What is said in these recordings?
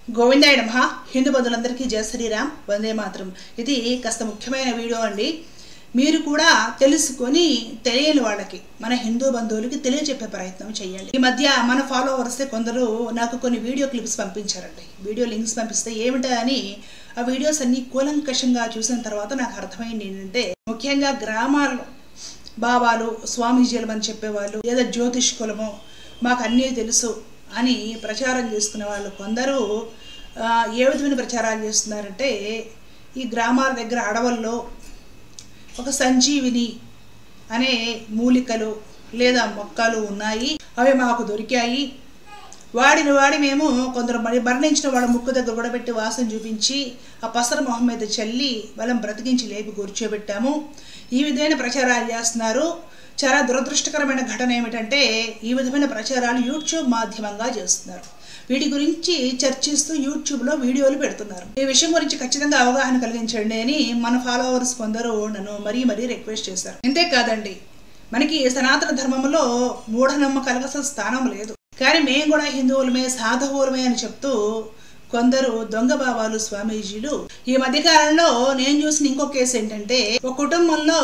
గోవిందాయ నమః. హిందూ బంధువులందరికీ జయ శ్రీరామ్, వందే మాతరం. ఇది కాస్త ముఖ్యమైన వీడియో అండి. మీరు కూడా తెలుసుకొని తెలియని వాళ్ళకి, మన హిందూ బంధువులకి తెలియజెప్పే ప్రయత్నం చేయండి. ఈ మధ్య మన ఫాలోవర్స్ కొందరు నాకు కొన్ని వీడియో క్లిప్స్ పంపించారండి. వీడియో లింక్స్ పంపిస్తే ఏమిటా అని ఆ వీడియోస్ అన్ని కూలంకషంగా చూసిన తర్వాత నాకు అర్థమైంది ఏంటంటే, ముఖ్యంగా గ్రామాల్లో బాబాలు స్వామీజీలు అని చెప్పేవాళ్ళు, లేదా జ్యోతిష్ కులము మాకు అన్నీ తెలుసు అని ప్రచారం చేసుకునే వాళ్ళు కొందరు ఏ విధమైన ప్రచారాలు చేస్తున్నారంటే, ఈ గ్రామాల దగ్గర అడవుల్లో ఒక సంజీవిని అనే మూలికలు లేదా మొక్కలు ఉన్నాయి, అవి మాకు దొరికాయి, వాడి మేము కొందరు మరణించిన వాళ్ళ ముక్కు దగ్గర కూడా పెట్టి వాసన చూపించి ఆ పసర మొహం మీద చల్లి వాళ్ళని బ్రతికించి లేపి కూర్చోబెట్టాము. ఈ విధమైన ప్రచారాలు చేస్తున్నారు. చాలా దురదృష్టకరమైన ఘటన ఏమిటంటే, ఈ విధమైన ప్రచారాలు యూట్యూబ్ మాధ్యమంగా చేస్తున్నారు. వీటి గురించి చర్చిస్తూ యూట్యూబ్లో వీడియోలు పెడుతున్నారు. ఈ విషయం గురించి ఖచ్చితంగా అవగాహన కలిగించండి అని మన ఫాలోవర్స్ కొందరు నన్ను మరీ రిక్వెస్ట్ చేశారు. ఇంతేకాదండి, మనకి సనాతన ధర్మంలో మూఢనమ్మకాలకు అసలు స్థానం లేదు. కానీ మేము కూడా హిందువులమే, సాధువులమే అని చెప్తూ కొందరు దొంగ బాబాలు స్వామీజీలు. ఈ మధ్యకాలంలో నేను చూసిన ఇంకో కేసు ఏంటంటే, ఒక కుటుంబంలో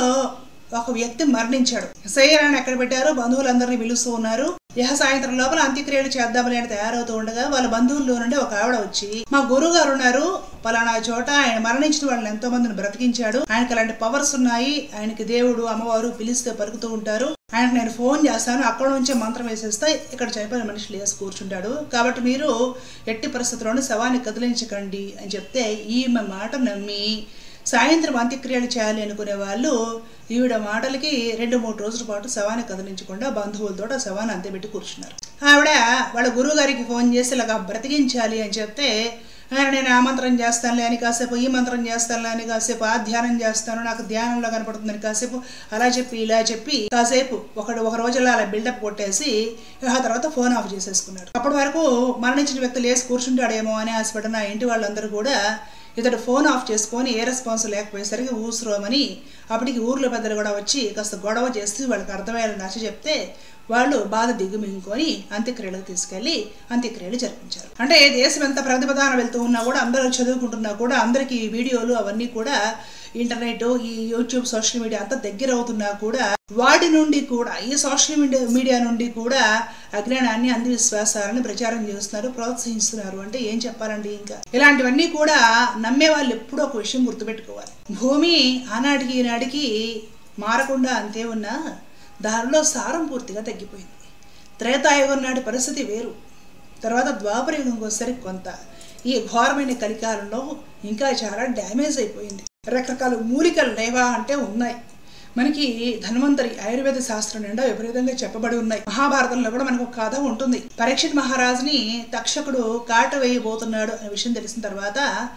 ఒక వ్యక్తి మరణించాడు. శరీరాన్ని ఎక్కడ పెట్టారో బంధువులందరినీ పిలుస్తూ ఉన్నారు. సాయంత్రం లోపల అంత్యక్రియలు చేద్దామని అని తయారవుతూ ఉండగా వాళ్ళ బంధువుల్లో నుండి ఒక ఆవిడ వచ్చి, మా గురువు గారు ఉన్నారు పలానా చోట, ఆయన మరణించిన వాళ్ళని ఎంతో మందిని బ్రతికించాడు, ఆయనకి అలాంటి పవర్స్ ఉన్నాయి, ఆయనకి దేవుడు అమ్మవారు పిలిస్తే పలుకుతూ ఉంటారు, ఆయనకు నేను ఫోన్ చేస్తాను, అక్కడ నుంచే మంత్రం వేసేస్తే ఇక్కడ చనిపోయిన మనిషి లేసి కూర్చుంటాడు, కాబట్టి మీరు ఎట్టి పరిస్థితుల్లోనూ శవాన్ని కదిలించకండి అని చెప్తే ఈమె మాట నమ్మి సాయంత్రం అంత్యక్రియలు చేయాలి అనుకునే వాళ్ళు ఈవిడ మాటలకి 2-3 రోజుల పాటు శవాన్ని కదిలించకుండా బంధువులతో ఆ శవాన్ని అంతపెట్టి కూర్చున్నారు. ఆవిడ వాళ్ళ గురువు గారికి ఫోన్ చేసి ఇలాగా బ్రతికించాలి అని చెప్తే, నేను ఆ మంత్రం చేస్తానులే అని కాసేపు, ఈ మంత్రం చేస్తానులే అని కాసేపు, ఆ ధ్యానం చేస్తాను నాకు ధ్యానంలో కనపడుతుందని కాసేపు, అలా చెప్పి ఇలా చెప్పి కాసేపు ఒక రోజులో అలా బిల్డప్ కొట్టేసి ఆ తర్వాత ఫోన్ ఆఫ్ చేసేసుకున్నాడు. అప్పటి వరకు మరణించిన వ్యక్తి లేసి కూర్చుంటాడేమో అని ఆశపడిన ఇంటి వాళ్ళందరూ కూడా ఇతడు ఫోన్ ఆఫ్ చేసుకొని ఏ రెస్పాన్స్ లేకపోయేసరికి ఊసురోమని అప్పటికి ఊర్లో పెద్దలు కూడా వచ్చి కాస్త గొడవ చేసి వాళ్ళకి అర్థమయ్యేలా నచ్చ చెప్తే వాళ్ళు బాధ దిగుమింగుకొని అంత్యక్రియలకు తీసుకెళ్లి అంత్యక్రియలు జరిపించారు. అంటే దేశం ఎంత ప్రతిపదాన వెళ్తూ ఉన్నా కూడా, అందరూ చదువుకుంటున్నా కూడా, అందరికీ వీడియోలు అవన్నీ కూడా ఇంటర్నెట్, ఈ యూట్యూబ్, సోషల్ మీడియా అంతా దగ్గర అవుతున్నా కూడా, వాటి నుండి కూడా, ఈ సోషల్ మీడియా నుండి కూడా అజ్ఞానాన్ని, అంధవిశ్వాసాలను ప్రచారం చేస్తున్నారు, ప్రోత్సహిస్తున్నారు. అంటే ఏం చెప్పాలండి? ఇంకా ఇలాంటివన్నీ కూడా నమ్మే వాళ్ళు ఎప్పుడూ ఒక విషయం గుర్తుపెట్టుకోవాలి. భూమి ఆనాటికి ఈనాటికి మారకుండా అంతే ఉన్నా దానిలో సారం పూర్తిగా తగ్గిపోయింది. త్రేతాయుగం నాటి పరిస్థితి వేరు, తర్వాత ద్వాపరయుగంకి వచ్చేసరికి కొంత, ఈ ఘోరమైన కలికాలంలో ఇంకా చాలా డ్యామేజ్ అయిపోయింది. రకరకాల మూలికలు లేవా అంటే ఉన్నాయి. మనకి ధన్వంతరి ఆయుర్వేద శాస్త్రం నిండా విపరీతంగా చెప్పబడి ఉన్నాయి. మహాభారతంలో కూడా మనకు ఒక కథ ఉంటుంది. పరీక్షిత్ మహారాజుని తక్షకుడు కాట వేయబోతున్నాడు అనే విషయం తెలిసిన తర్వాత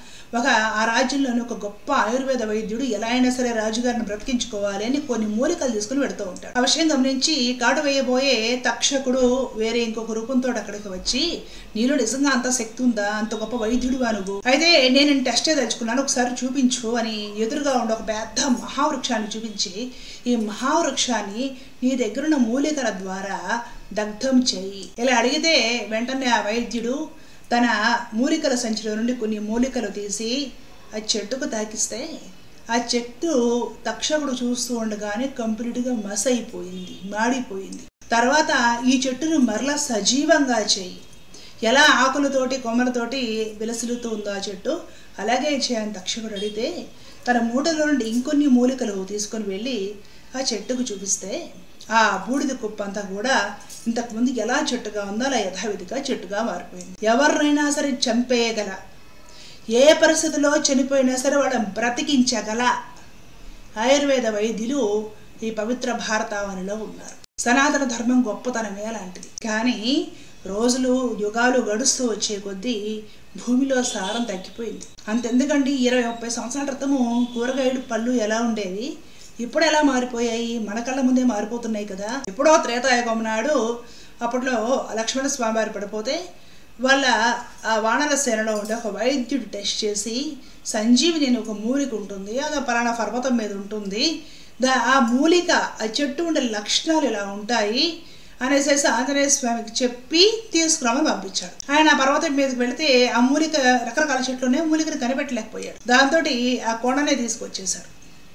ఆ రాజ్యంలోని ఒక గొప్ప ఆయుర్వేద వైద్యుడు ఎలా అయినా సరే రాజుగారిని బ్రతికించుకోవాలి అని కొన్ని మూలికలు తీసుకుని పెడుతూ ఉంటాడు. ఆ విషయం గమనించి కాటు వేయబోయే తక్షకుడు వేరే ఇంకొక రూపంతో అక్కడికి వచ్చి, నీలో నిజంగా అంత శక్తి ఉందా, అంత గొప్ప వైద్యుడివా నువ్వు, అయితే నేను టెస్ట్ తెచ్చుకున్నాను, ఒకసారి చూపించు అని ఎదురుగా ఉండే ఒక పెద్ద మహావృక్షాన్ని చూపించి, ఈ మహావృక్షాన్ని నీ దగ్గరున్న మూలికల ద్వారా దగ్ధం చేయి ఇలా అడిగితే, వెంటనే ఆ వైద్యుడు తన మూలికల సంచిలో నుండి కొన్ని మూలికలు తీసి ఆ చెట్టుకు తాకిస్తే ఆ చెట్టు తక్షకుడు చూస్తూ ఉండగానే కంప్లీట్గా మసైపోయింది, మాడిపోయింది. తర్వాత ఈ చెట్టును మరలా సజీవంగా చేయి, ఎలా ఆకులతోటి కొమ్మలతోటి విలసిల్లుతూ ఉందో ఆ చెట్టు అలాగే చేయని తక్షకుడు అడిగితే, తన మూటలో నుండి ఇంకొన్ని మూలికలు తీసుకొని వెళ్ళి ఆ చెట్టుకు చూపిస్తే ఆ బూడిద కుప్పంతా కూడా ఇంతకుముందు ఎలా చెట్టుగా ఉందో అలా యథావిధిగా చెట్టుగా మారిపోయింది. ఎవరినైనా సరే చంపేయగల, ఏ పరిస్థితిలో చనిపోయినా సరే వాళ్ళని బ్రతికించగల ఆయుర్వేద వైద్యులు ఈ పవిత్ర భారతావనిలో ఉన్నారు. సనాతన ధర్మం గొప్పతనమే అలాంటిది. కానీ రోజులు యుగాలు గడుస్తూ వచ్చే కొద్దీ భూమిలో సారం తగ్గిపోయింది. అంతెందుకండి, 20-30 సంవత్సరాల క్రితము కూరగాయలు, పళ్ళు ఎలా ఉండేవి, ఇప్పుడు ఎలా మారిపోయాయి, మన కళ్ళ ముందే మారిపోతున్నాయి కదా. ఎప్పుడో త్రేతాయుగం నాడు అప్పట్లో లక్ష్మణ స్వామి వారు పడిపోతే వాళ్ళ ఆ వానర సేనలో ఉండే ఒక వైద్యుడు టెస్ట్ చేసి, సంజీవిని అని ఒక మూలిక ఉంటుంది, అది పలానా పర్వతం మీద ఉంటుంది, ఆ మూలిక, ఆ చెట్టు ఉండే లక్షణాలు ఇలా ఉంటాయి, అనేసి ఆంజనేయ స్వామికి చెప్పి తీసుకురామని పంపించాడు. ఆయన పర్వతం మీదకి వెళితే ఆ మూలిక రకరకాల చెట్లునే మూలికను కనిపెట్టలేకపోయాడు. దాంతో ఆ కొండనే తీసుకొచ్చేశాడు.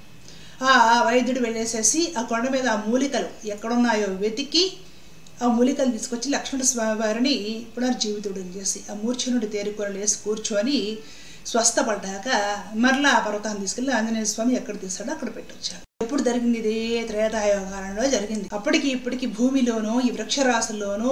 ఆ వైద్యుడు వెళ్ళేసేసి ఆ కొండ మీద ఆ మూలికలు ఎక్కడున్నాయో వెతికి ఆ మూలికలు తీసుకొచ్చి లక్ష్మణ స్వామి వారిని పునర్జీవితుడిని చేసి ఆ మూర్ఛనుడి తేరుకొని లేసి కూర్చొని స్వస్థపడ్డాక మరలా ఆ పర్వతాన్ని తీసుకెళ్లి ఆంజనేయ స్వామి ఎక్కడ తీసాడో అక్కడ పెట్టొచ్చాడు. ఎప్పుడు జరిగింది? ఇదే త్రేతాయుగాలంలో జరిగింది. అప్పటికి ఇప్పటికి భూమిలోనూ ఈ వృక్షరాశుల్లోనూ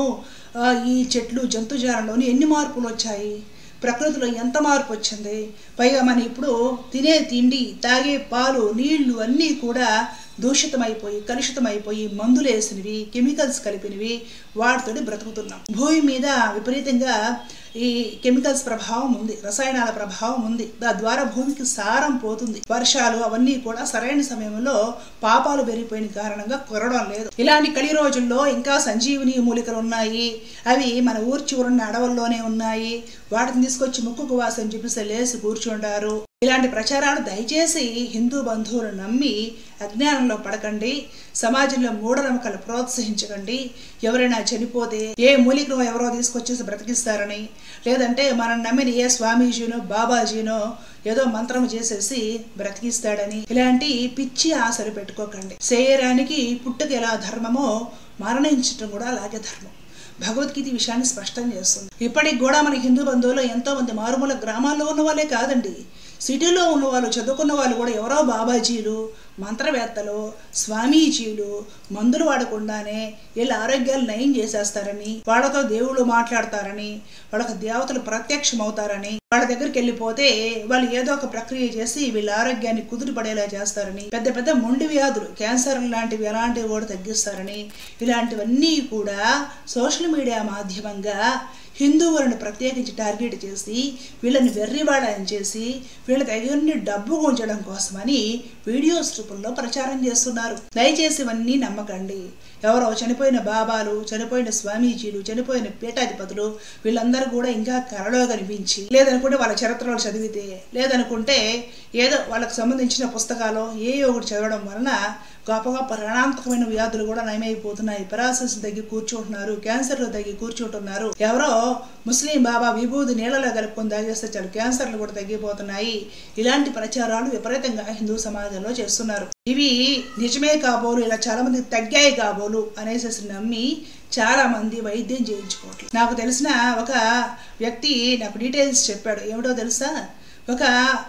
ఈ చెట్లు జంతుజాలంలోనూ ఎన్ని మార్పులు వచ్చాయి, ప్రకృతిలో ఎంత మార్పు వచ్చింది. పైగా మనం ఇప్పుడు తినే తిండి, తాగే పాలు, నీళ్లు అన్నీ కూడా దూషితమైపోయి కలుషితమైపోయి మందులు వేసినవి, కెమికల్స్ కలిపినవి వాటితోటి బ్రతుకుతున్నాం. భూమి మీద విపరీతంగా ఈ కెమికల్స్ ప్రభావం ఉంది, రసాయనాల ప్రభావం ఉంది. దాని ద్వారా భూమికి సారం పోతుంది. వర్షాలు అవన్నీ కూడా సరైన సమయంలో పాపాలు పెరిగిపోయిన కారణంగా కురవడం లేదు. ఇలాంటి కలి రోజుల్లో ఇంకా సంజీవిని మూలికలు ఉన్నాయి. అవి మన ఊరి చివరున్న అడవుల్లోనే ఉన్నాయి. వాటిని తీసుకొచ్చి ముక్కుకు వాసని చెప్పేసి లేసి కూర్చుంటారు. ఇలాంటి ప్రచారాలు దయచేసి హిందూ బంధువులు నమ్మి అజ్ఞానంలో పడకండి. సమాజంలో మూఢనమ్మకాలు ప్రోత్సహించకండి. ఎవరైనా చనిపోతే ఏ మూలికను ఎవరో తీసుకొచ్చేసి బ్రతికిస్తారని, లేదంటే మనం నమ్మిన ఏ స్వామీజీనో బాబాజీనో ఏదో మంత్రం చేసేసి బ్రతికిస్తాడని ఇలాంటి పిచ్చి ఆశలు పెట్టుకోకండి. శరీరానికి పుట్టుక ఎలా ధర్మమో మరణించటం కూడా అలాగే ధర్మం. భగవద్గీత విషయాన్ని స్పష్టం చేస్తుంది. ఇప్పటికి కూడా మన హిందూ బంధువులు ఎంతో మంది మారుమూల గ్రామాల్లో ఉన్న వాళ్ళే కాదండి, సిటీలో ఉన్న వాళ్ళు, చదువుకున్న వాళ్ళు కూడా ఎవరో బాబాజీలు, మంత్రవేత్తలు, స్వామీజీలు మందులు వాడకుండానే వీళ్ళ ఆరోగ్యాలు నయం చేసేస్తారని, వాళ్ళతో దేవుళ్ళు మాట్లాడతారని, వాళ్ళకి దేవతలు ప్రత్యక్షం అవుతారని, వాళ్ళ దగ్గరికి వెళ్ళిపోతే వాళ్ళు ఏదో ఒక ప్రక్రియ చేసి వీళ్ళ ఆరోగ్యాన్ని కుదురుపడేలా చేస్తారని, పెద్ద పెద్ద మొండి వ్యాధులు, క్యాన్సర్ లాంటివి ఎలాంటివి కూడా తగ్గిస్తారని, ఇలాంటివన్నీ కూడా సోషల్ మీడియా మాధ్యమంగా హిందువులను ప్రత్యేకించి టార్గెట్ చేసి వీళ్ళని వెర్రివాడని చేసి వీళ్ళ దగ్గర డబ్బు ఉంచడం కోసమని వీడియోస్ రూపంలో ప్రచారం చేస్తున్నారు. దయచేసి ఇవన్నీ నమ్మకండి. ఎవరో చనిపోయిన బాబాలు, చనిపోయిన స్వామీజీలు, చనిపోయిన పీఠాధిపతులు వీళ్ళందరూ కూడా ఇంకా కలలో కనిపించి, లేదనుకుంటే వాళ్ళ చరిత్రలు చదివితే, లేదనుకుంటే ఏదో వాళ్ళకు సంబంధించిన పుస్తకాలు ఒకటి చదవడం వలన గొప్ప గొప్ప రణాంతకమైన వ్యాధులు కూడా నయమైపోతున్నాయి. పెరాసిస్ తగ్గి కూర్చుంటున్నారు, క్యాన్సర్లు తగ్గి కూర్చుంటున్నారు. ఎవరో ముస్లిం బాబా విభూది నీళ్ళలో కలుపుకొని తాగేస్తే చాలు క్యాన్సర్లు కూడా తగ్గిపోతున్నాయి. ఇలాంటి ప్రచారాలు విపరీతంగా హిందూ సమాజంలో చేస్తున్నారు. ఇవి నిజమే కాబోలు, ఇలా చాలా మంది తగ్గాయి కాబోలు అనేసి నమ్మి చాలా మంది వైద్యం చేయించుకోవట్లేదు. నాకు తెలిసిన ఒక వ్యక్తి నాకు డీటెయిల్స్ చెప్పాడు. ఏమిటో తెలుసా? ఒక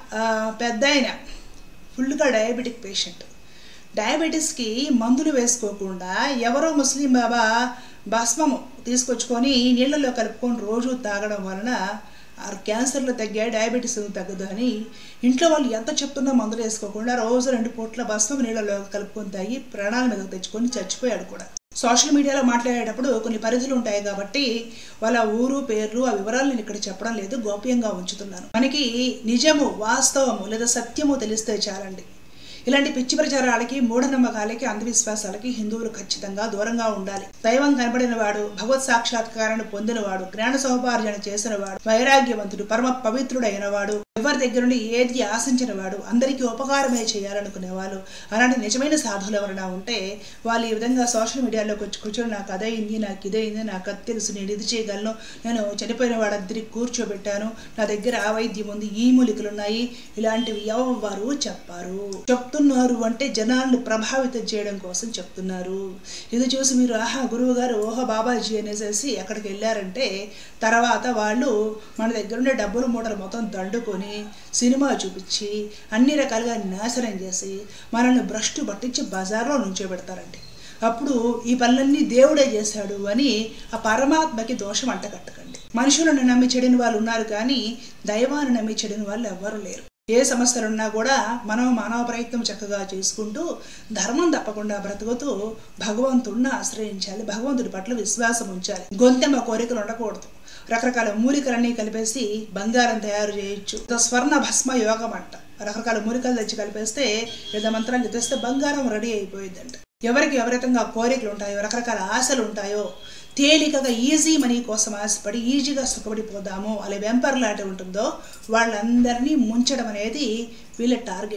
పెద్ద ఆయన ఫుల్గా డయాబెటిక్ పేషెంట్. డయాబెటీస్కి మందులు వేసుకోకుండా ఎవరో ముస్లిం బాబా భస్మము తీసుకొచ్చుకొని నీళ్ళలో కలుపుకొని రోజు తాగడం వలన క్యాన్సర్లు తగ్గాయి, డయాబెటీస్ తగ్గదు అని ఇంట్లో వాళ్ళు ఎంత చెప్తున్నా మందులు వేసుకోకుండా రోజు 2 పూట్ల భస్మం నీళ్ళలో కలుపుకొని తాగి ప్రాణాల మీద తెచ్చుకొని చచ్చిపోయాడు కూడా. సోషల్ మీడియాలో మాట్లాడేటప్పుడు కొన్ని పరిధులు ఉంటాయి కాబట్టి వాళ్ళ ఊరు పేర్లు ఆ వివరాలు నేను ఇక్కడ చెప్పడం లేదు, గోప్యంగా ఉంచుతున్నాను. మనకి నిజము, వాస్తవము లేదా సత్యము తెలిస్తే చాలండి. ఇలాంటి పిచ్చి ప్రచారాలకి, మూఢనమ్మకాలకి, అంధవిశ్వాసాలకి హిందువులు ఖచ్చితంగా దూరంగా ఉండాలి. దైవం కనబడిన వాడు, భగవత్ సాక్షాత్కారాన్ని పొందినవాడు, జ్ఞాన సముపార్జన చేసినవాడు, వైరాగ్యవంతుడు, పరమ పవిత్రుడైన వాడు, ఎవరి దగ్గర నుండి ఏది ఆశించిన వాడు, అందరికీ ఉపకారమే చేయాలనుకునేవాళ్ళు, అలాంటి నిజమైన సాధువులు ఎవరైనా ఉంటే వాళ్ళు ఈ విధంగా సోషల్ మీడియాలోకి వచ్చి కూర్చొని నాకు అదైంది, నాకు ఇదైంది, నాకు అది తెలుసు, నేను ఇది చేయగలను, నేను చనిపోయిన వాడందరికి కూర్చోబెట్టాను, నా దగ్గర ఆ వైద్యం ఉంది, ఈ మూలికలు ఉన్నాయి, ఇలాంటివి ఎవరు చెప్పారు. చెప్తున్నారు అంటే జనాలను ప్రభావితం చేయడం కోసం చెప్తున్నారు. ఇది చూసి మీరు ఆహా గురువు గారు, ఓహో బాబాజీ అనేసి ఎక్కడికి వెళ్ళారంటే తర్వాత వాళ్ళు మన దగ్గర ఉండే డబ్బులు మూటలు మొత్తం దండుకొని సినిమా చూపించి అన్ని రకాలుగా నాశనం చేసి మనల్ని భ్రష్టు పట్టించి బజార్లో నుంచోబెడతారండి. అప్పుడు ఈ పనులన్నీ దేవుడే చేశాడు అని ఆ పరమాత్మకి దోషం అంటకట్టకండి. మనుషులను నమ్మి చెడిన వాళ్ళు ఉన్నారు కానీ దైవాన్ని నమ్మి చెడిన వాళ్ళు ఎవ్వరూ లేరు. ఏ సమస్యలున్నా కూడా మనం మానవ ప్రయత్నం చక్కగా చేసుకుంటూ ధర్మం తప్పకుండా బ్రతుకుతూ భగవంతుడిని ఆశ్రయించాలి, భగవంతుడి పట్ల విశ్వాసం ఉంచాలి. గొంతెమ్మ కోరికలు ఉండకూడదు. రకరకాల మూలికలన్నీ కలిపేసి బంగారం తయారు చేయొచ్చు. స్వర్ణ భస్మ యోగం అంట. రకరకాల మూలికలు తెచ్చి కలిపేస్తే లేదా మంత్రాలు తెస్తే బంగారం రెడీ అయిపోయిందంట. ఎవరికి విపరీతంగా కోరికలు ఉంటాయో, రకరకాల ఆశలు ఉంటాయో, తేలికగా ఈజీ మనీ కోసం ఆశపడి ఈజీగా సుఖపడిపోదాము అలా వెంపర్లాట ఉంటుందో వాళ్ళందరినీ ముంచడం అనేది వీళ్ళ టార్గెట్.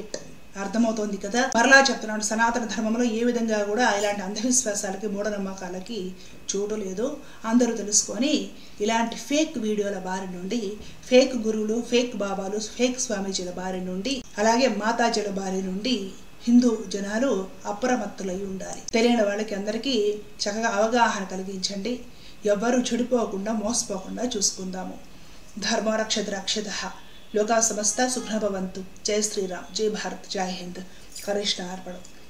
అర్థమవుతోంది కదా. మరలా చెప్తున్నాను, సనాతన ధర్మంలో ఏ విధంగా కూడా ఇలాంటి అంధవిశ్వాసాలకి మూఢనమ్మకాలకి చోటు లేదు. అందరూ తెలుసుకొని ఇలాంటి ఫేక్ వీడియోల బారి నుండి, ఫేక్ గురువులు, ఫేక్ బాబాలు, ఫేక్ స్వామీజీల బారి నుండి, అలాగే మాతాజీల బారి నుండి హిందూ జనాలు అప్రమత్తులై ఉండాలి. తెలియని వాళ్ళకి అందరికీ చక్కగా అవగాహన కలిగించండి. ఎవ్వరూ చెడిపోకుండా మోసపోకుండా చూసుకుందాము. ధర్మో రక్షతి రక్షితః. లోకా సమస్త సుఖినో భవంతు. జై శ్రీరామ్, జై భారత్, జై హింద్. కృష్ణ అర్పణం.